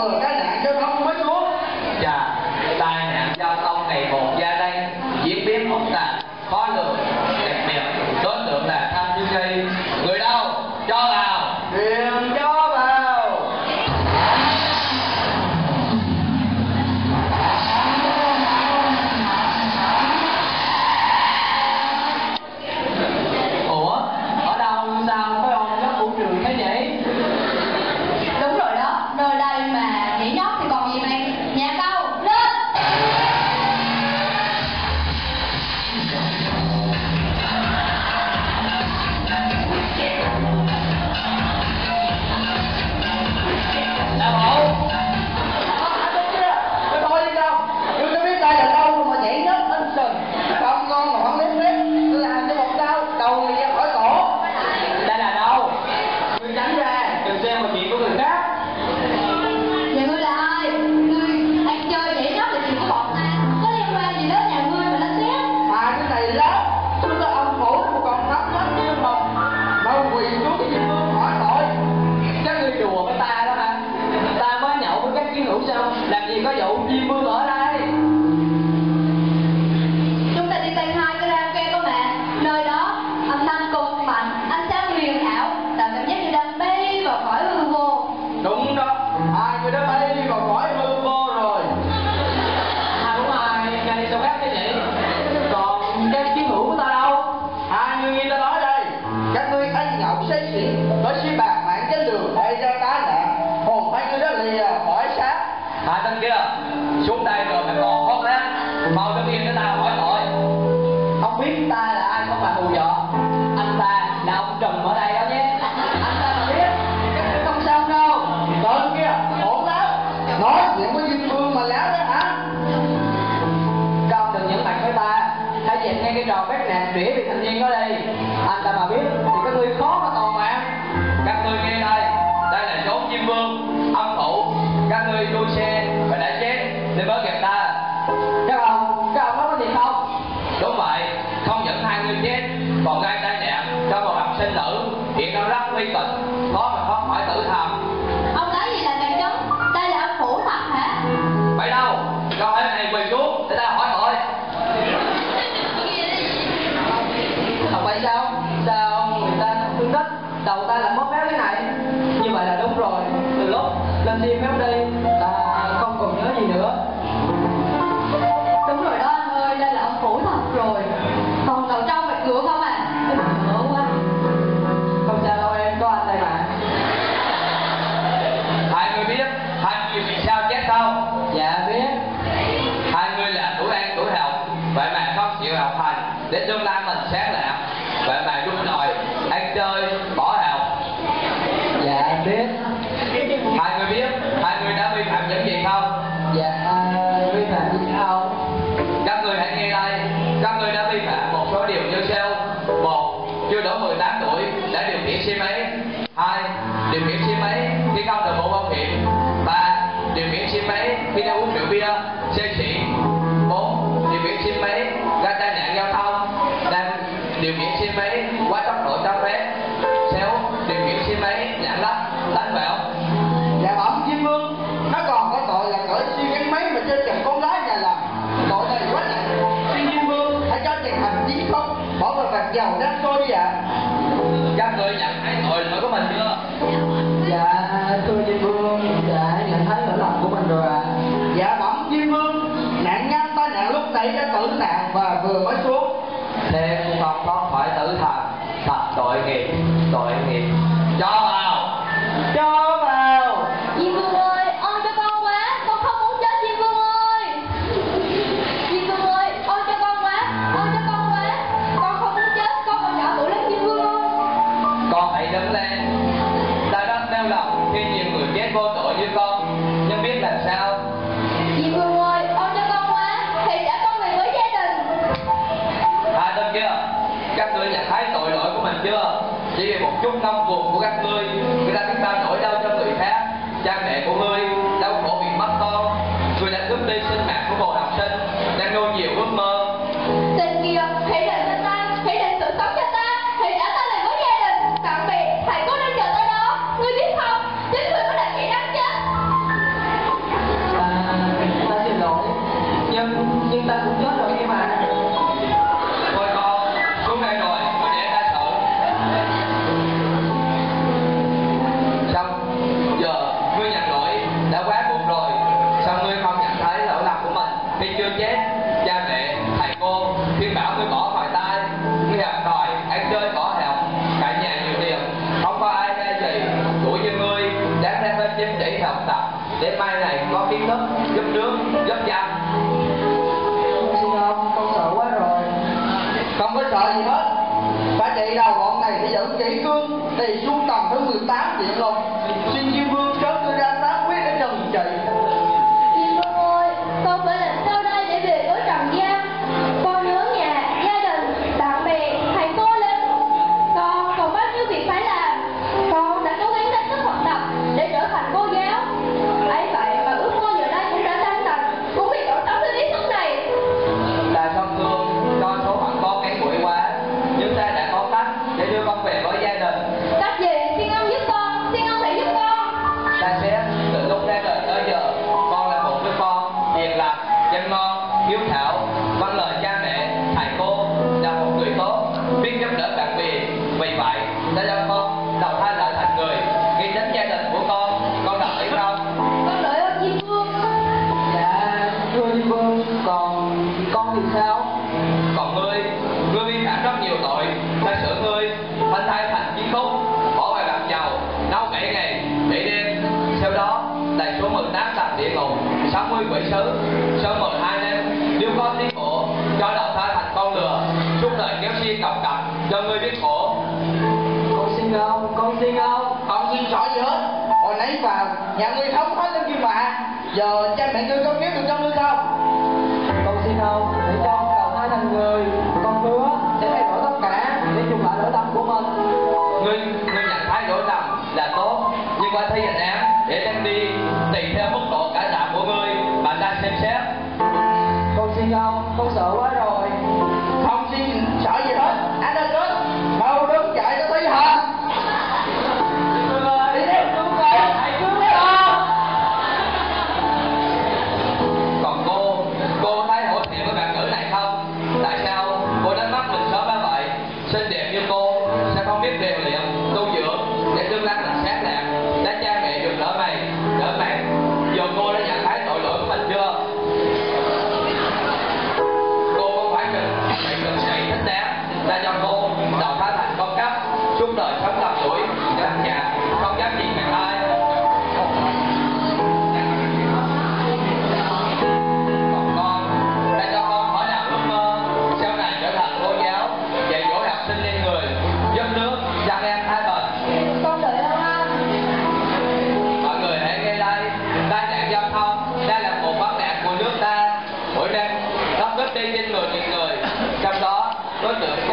vừa tai nạn giao thông mới xuống. Chà, tai nạn giao thông ngày một gia tăng, diễn biến phức tạp, khó lường, đặc biệt đối tượng là thanh thiếu nhi. Người đâu? Cho vào. Truyền cho vào. Ủa, ở đâu sao có ông nhóc vũ trường thế nhỉ? Đúng rồi đó, nơi đây mà nhảy nhót thì còn gì mày. Nhạc đâu, lên. Đào Hậu. Cái thôi đi đâu? Tôi có biết đây là đâu mà nhảy nhót lên sừng. Không ngon mà không lép lép. Làm cho một đau đầu thì ra khỏi cổ. Đây là đâu? Ngươi tránh ra, đừng xem vào chuyện của người khác. Nhà ngươi là ai? Ngươi ăn chơi nhảy nhót là chuyện của bọn ta. Có liên quan gì đến nhà ngươi mà lên xét? Mà cái này lắm. Tôi là ông phủ của con thấp lắm nhưng mà mau quỳ xuống cái Diêm Vương hỏi tội. Các ngươi đùa với ta đó hả? Ta mới nhậu với các chiến hữu sao? Làm gì có vụ Diêm Vương ở đây? Chúng ta đi tay hai cái karaoke có mà. Nơi đó âm thanh cực mạnh, ánh sáng huyền ảo, tạo cảm giác như đang bay vào cõi hư vô. Đúng đó, hai người đã bay vào cõi hư vô rồi. Đúng ai? Ngay sao khác thế nhỉ? Còn các chiến hữu của ta đâu? Hai người nghe ta nói đây, các ngươi ăn nhậu say xỉn, có xí bạc mạng trên đường hay ra tai nạn, hồn hai người đã lìa khỏi xác. Hai tên kia, xuống đây rồi mày còn hót lát. Mau đứng yên để tao hỏi tội. Ông biết ta là ai không mà hù dọa. Anh ta là ông Trùm ở đây đó nhé. Anh ta mà biết, các ngươi không sao đâu. Tên kia, hỗn láo, nói chuyện với Diêm Vương mà láo đó hả? Con đừng nhẫn mặt với ta. Hãy dẹp ngay cái trò bắt nạt trĩa vị thành niên đó đi. Anh ta mà biết thì các ngươi khó mà còn mà. Các ngươi nghe đây, đây là chốn Diêm Vương, âm phủ. Các ngươi đua xe và đã chết để mới gặp ta. Các ông nói có gì không? Đúng vậy, không những hai người chết còn gây tai nạn cho một học sinh nữ hiện đang rất nguy kịch, khó mà thoát khỏi tử thần. Ông nói gì là càng trống? Đây là âm phủ thật hả? Vậy đâu? Câu hỏi này quỳ xuống để ta hỏi tội. Không phải sao? Sao người ta thương tích đầu ta lại mất méo thế này? Như vậy là đúng rồi. Từ lúc lên đi méo đi, ta không còn nhớ gì nữa. Đúng rồi đó anh ơi, đây là âm phủ thật rồi. Còn đầu trong mặt ngựa không à? Em ngựa quá. Không sao đâu em, có anh đây mà. Hai người biết hai người vì sao chết không? Dạ biết. Hai người là tuổi ăn tuổi học, vậy mà không chịu học hành để tương lai mình sáng lạc, vậy mà đua đòi ăn chơi bỏ học. Dạ em biết. Hai người biết hai người đã vi phạm những gì không? Dạ vi phạm gì không? Các người hãy nghe đây, các người đã vi phạm một số điều như sau: một, chưa đủ 18 tuổi để điều khiển xe máy. 2, điều khiển xe máy khi không đội mũ bảo hiểm. 3, điều khiển xe máy khi đã uống rượu bia, say xỉn. 4, điều khiển xe máy gây tai nạn giao thông. 5, điều khiển xe máy quá tốc độ cho phép. 6, điều khiển xe máy lạng lách đánh võng. Dạ bẩm Diêm Vương, nó còn có tội là cởi xuyên gắn máy mà chơi chồng con gái nhà làm. Tội này quá nặng. Xin Diêm Vương hãy cho tiền hành chí không, bỏ vào vạt dầu đắt tôi đi ạ. Các người nhận thấy tội lỗi của mình chưa? Dạ thưa Diêm Vương, dạ nhận thấy lỗi lầm của mình rồi ạ. Dạ bẩm Diêm Vương, nạn nhân tai nạn lúc nãy đã tử nạn và vừa mới xuống. Thêm không có phải tử thần, thật tội nghiệp, tội nghiệp. Cho vào, Cho vào. Diêm Vương ơi, ôi cho con quá, con không muốn chết Diêm Vương ơi. Diêm Vương ơi, ôi cho con quá, ôi cho con quá. Con không muốn chết, con còn nhỏ tuổi lắm Diêm Vương ơi. con hãy đứng lên. Ta rất đau lòng khi nhiều người chết vô tội như con, nhưng biết làm sao. Diêm Vương ơi, ôi cho con quá, thì trả con về với gia đình. Hai tên kia, các ngươi nhận thấy tội lỗi của mình chưa? Chỉ vì một chút ngông cuồng của các ngươi, người ta biết bao nỗi đau cho người khác. Cha mẹ của ngươi đau khổ vì mất con, ngươi đã cướp đi sinh mạng của một học sinh đang nuôi nhiều ước mơ. Tên kia, hãy đền cho ta, hãy đền sự sống cho ta, hãy trả ta lại với gia đình, bạn bè, thầy cô đang chờ ta đó. Ngươi biết không, chính ngươi mới là kẻ đáng chết. Giờ ngươi nhận lỗi đã quá muộn rồi. Sao ngươi không nhận thấy lỗi lầm của mình khi chưa chết? Cha mẹ, thầy cô khuyên bảo ngươi bỏ ngoài tay, ngươi học đòi ăn chơi bỏ học, cả nhà nhiều tiền, không có ai nghe gì. Tuổi như ngươi đáng ra phải chăm chỉ học tập để mai này có kiến thức giúp nước giúp dân. Xin ông, con sợ quá rồi. Không có sợ gì hết. Bà chị đầu bọn này phải dẫn kỹ cương thì xuống tầng thứ 18 điện lục. Xin Diêm Vương sớm đưa ra phán quyết để trừng trị. Diêm Vương ơi, con phải làm sao đây để về với Trần gian? Con nhớ nhà, gia đình, bạn bè, thầy cô lên. Con còn bao nhiêu việc phải làm. Con đã cố gắng hết sức học tập để trở thành cô giáo. Ấy vậy mà ước mơ giờ đây cũng đã tan tành, cũng vì tội tâm thứ ý thức này. Là song thương, con số phận con ngắn ngủi quá, nhưng ta đã có cách để đưa con về với gia đình. Cách gì? Xin ông giúp con, xin ông hãy giúp con. Ta sẽ từ lúc ra đời tới giờ, con là một đứa con hiền lành, chân ngon, hiếu thảo, vâng lời cha mẹ, thầy cô, là một người tốt, biết giúp đỡ bạn bè. Vì vậy, ta cho con đầu thai lại thành người, nghĩ đến gia đình của con đồng ý không? Con đợi ơn Diêm Vương. Dạ, thưa Diêm Vương, còn con thì sao? Còn ngươi vi phạm rất nhiều tội, ta sửa ngươi, phanh thai thành chiến khúc, bỏ ngoài bạc dầu, nấu 7 ngày, 7 đêm. Sau đó, tại số 18 tầng địa ngục, 60 quỷ sứ, sau 12 năm, nếu có tiến bộ, cho đầu thai thành con lừa, suốt đời kéo xiên cọc cặp, cho ngươi biết khổ. Con xin ông, con xin ông. Không xin xỏ gì hết. Hồi nãy vào, nhà ngươi không có lên kim mạ. Giờ cha mẹ ngươi có kiếm được cho ngươi không? Con xin ông, để cho con cầu thai thành người. Con hứa sẽ thay đổi tất cả để chung lại lỗi lầm của mình. Ngươi nhận thấy lỗi lầm là tốt, nhưng qua thi hành án để đem đi tùy theo mức độ cải tạo của ngươi mà ta xem xét. Con xin ông, con sợ quá rồi. Không xin sợ gì hết. Anh đã chết. Mau đứng dậy cho thấy hả? Đi đi, cứu người, hãy cứu con. Còn cô thấy hổ thẹn với bạn nữ này không? Tại sao cô đánh mất mình sớm như vậy? Xinh đẹp như cô sẽ không biết rèn luyện, tu dưỡng để tương lai mình sáng lạc, để cha mẹ được đỡ mày. Giờ cô đã nhận thấy tội lỗi của mình chưa? Cô không phải cần sĩ thích đáng, ta cho cô đầu thai thành con cấp, suốt đời sống làm tuổi, làm nhà, không dám nhìn mặt ai. Còn con, ta cho con hỏi làm ước mơ, sau này trở thành cô giáo, dạy dỗ học sinh nên người, giúp nước, dân em thái bình. Con đợi ơn anh. Mọi người hãy nghe đây, tai nạn giao thông đang là một vấn nạn của nước ta. Mỗi năm nó cướp đi trên 10.000 người, trong đó đối tượng